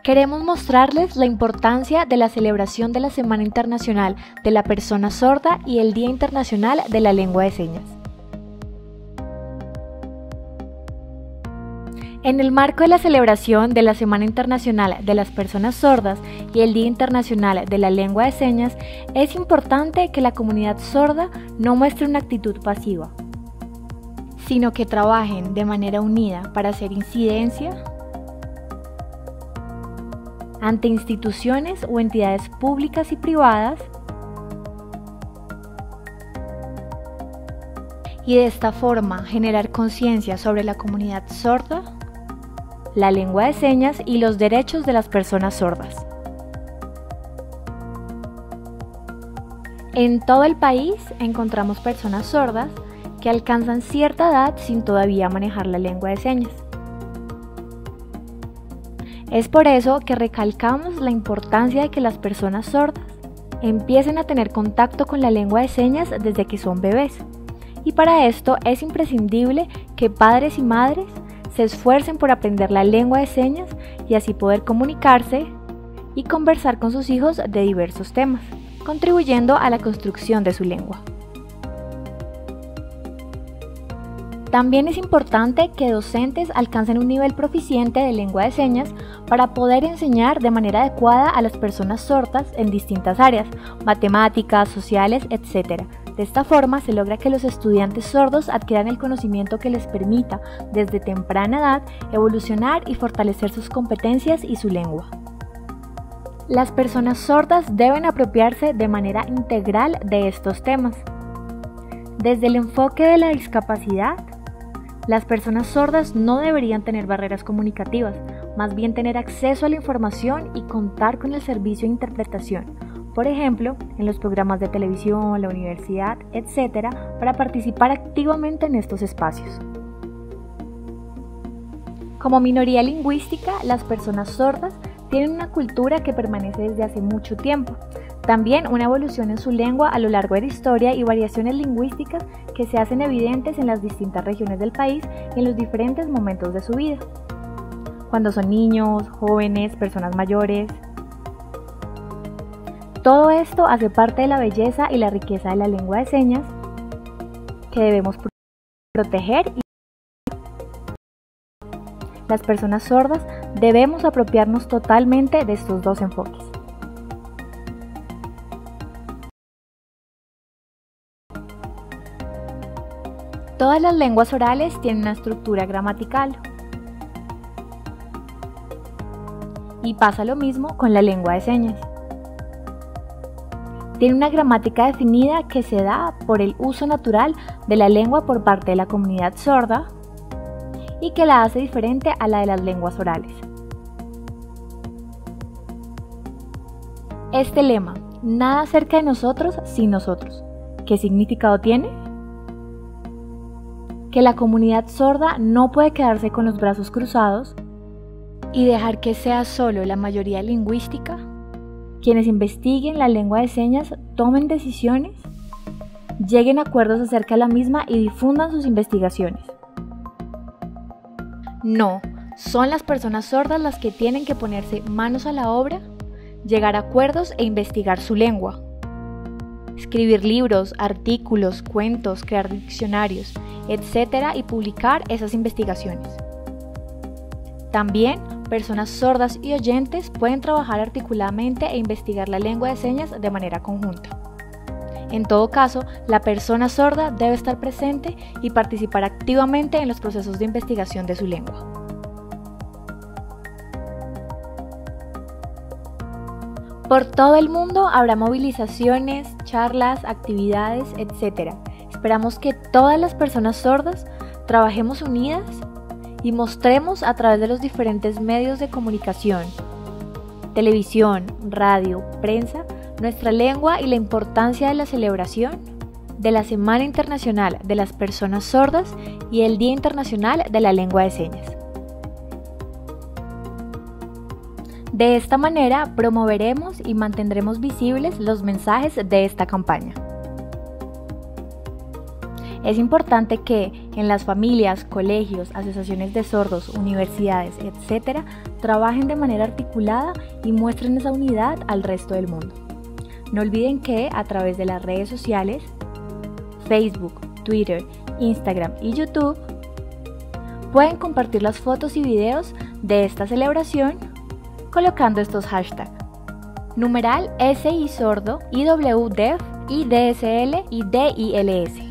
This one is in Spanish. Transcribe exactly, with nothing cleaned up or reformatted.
Queremos mostrarles la importancia de la celebración de la Semana Internacional de la Persona Sorda y el Día Internacional de la Lengua de Señas. En el marco de la celebración de la Semana Internacional de las Personas Sordas y el Día Internacional de la Lengua de Señas, es importante que la comunidad sorda no muestre una actitud pasiva, sino que trabajen de manera unida para hacer incidencia ante instituciones o entidades públicas y privadas, y de esta forma generar conciencia sobre la comunidad sorda, la lengua de señas y los derechos de las personas sordas. En todo el país encontramos personas sordas que alcanzan cierta edad sin todavía manejar la lengua de señas. Es por eso que recalcamos la importancia de que las personas sordas empiecen a tener contacto con la lengua de señas desde que son bebés. Y para esto es imprescindible que padres y madres se esfuercen por aprender la lengua de señas y así poder comunicarse y conversar con sus hijos de diversos temas, contribuyendo a la construcción de su lengua. También es importante que docentes alcancen un nivel proficiente de lengua de señas para poder enseñar de manera adecuada a las personas sordas en distintas áreas, matemáticas, sociales, etcétera. De esta forma se logra que los estudiantes sordos adquieran el conocimiento que les permita, desde temprana edad, evolucionar y fortalecer sus competencias y su lengua. Las personas sordas deben apropiarse de manera integral de estos temas. Desde el enfoque de la discapacidad, las personas sordas no deberían tener barreras comunicativas, más bien tener acceso a la información y contar con el servicio de interpretación. Por ejemplo, en los programas de televisión, la universidad, etcétera, para participar activamente en estos espacios. Como minoría lingüística, las personas sordas tienen una cultura que permanece desde hace mucho tiempo. También una evolución en su lengua a lo largo de la historia y variaciones lingüísticas que se hacen evidentes en las distintas regiones del país y en los diferentes momentos de su vida. Cuando son niños, jóvenes, personas mayores. Todo esto hace parte de la belleza y la riqueza de la lengua de señas que debemos proteger. Y las personas sordas debemos apropiarnos totalmente de estos dos enfoques. Todas las lenguas orales tienen una estructura gramatical. Y pasa lo mismo con la lengua de señas. Tiene una gramática definida que se da por el uso natural de la lengua por parte de la comunidad sorda y que la hace diferente a la de las lenguas orales. Este lema, nada cerca de nosotros sin nosotros, ¿qué significado tiene? Que la comunidad sorda no puede quedarse con los brazos cruzados y dejar que sea solo la mayoría lingüística quienes investiguen la lengua de señas, tomen decisiones, lleguen a acuerdos acerca de la misma y difundan sus investigaciones. No, son las personas sordas las que tienen que ponerse manos a la obra, llegar a acuerdos e investigar su lengua. Escribir libros, artículos, cuentos, crear diccionarios, etcétera y publicar esas investigaciones. También, personas sordas y oyentes pueden trabajar articuladamente e investigar la lengua de señas de manera conjunta. En todo caso, la persona sorda debe estar presente y participar activamente en los procesos de investigación de su lengua. Por todo el mundo habrá movilizaciones, charlas, actividades, etcétera. Esperamos que todas las personas sordas trabajemos unidas y mostremos a través de los diferentes medios de comunicación, televisión, radio, prensa, nuestra lengua y la importancia de la celebración de la Semana Internacional de las Personas Sordas y el Día Internacional de la Lengua de Señas. De esta manera promoveremos y mantendremos visibles los mensajes de esta campaña. Es importante que, en las familias, colegios, asociaciones de sordos, universidades, etcétera, trabajen de manera articulada y muestren esa unidad al resto del mundo. No olviden que a través de las redes sociales, Facebook, Twitter, Instagram y YouTube, pueden compartir las fotos y videos de esta celebración colocando estos hashtags: numeral S I Sordo, I W D E F, I D S L y D I L S.